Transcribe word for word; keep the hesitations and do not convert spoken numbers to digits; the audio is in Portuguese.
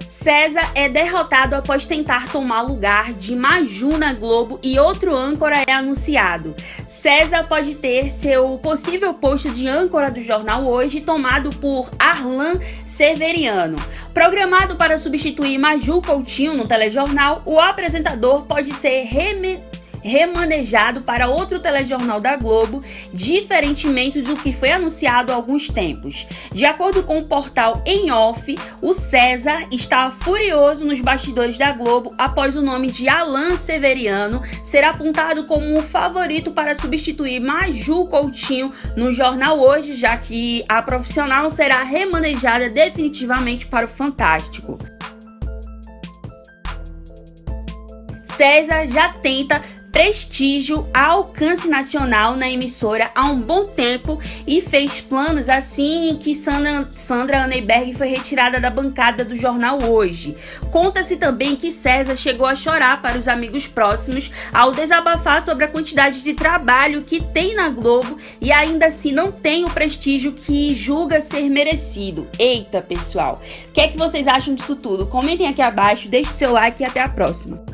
César é derrotado após tentar tomar lugar de Maju na Globo e outro âncora é anunciado. César pode ter seu possível posto de âncora do Jornal Hoje tomado por Arlan Severiano. Programado para substituir Maju Coutinho no telejornal, o apresentador pode ser remetido remanejado para outro telejornal da Globo, diferentemente do que foi anunciado há alguns tempos. De acordo com o portal Em Off, o César está furioso nos bastidores da Globo após o nome de Arlan Severiano ser apontado como o favorito para substituir Maju Coutinho no Jornal Hoje, já que a profissional será remanejada definitivamente para o Fantástico. César já tenta prestígio a alcance nacional na emissora há um bom tempo e fez planos assim que Sandra, Sandra Anneberg foi retirada da bancada do Jornal Hoje. Conta-se também que César chegou a chorar para os amigos próximos ao desabafar sobre a quantidade de trabalho que tem na Globo e ainda assim não tem o prestígio que julga ser merecido. Eita, pessoal! O que é que vocês acham disso tudo? Comentem aqui abaixo, deixe seu like e até a próxima.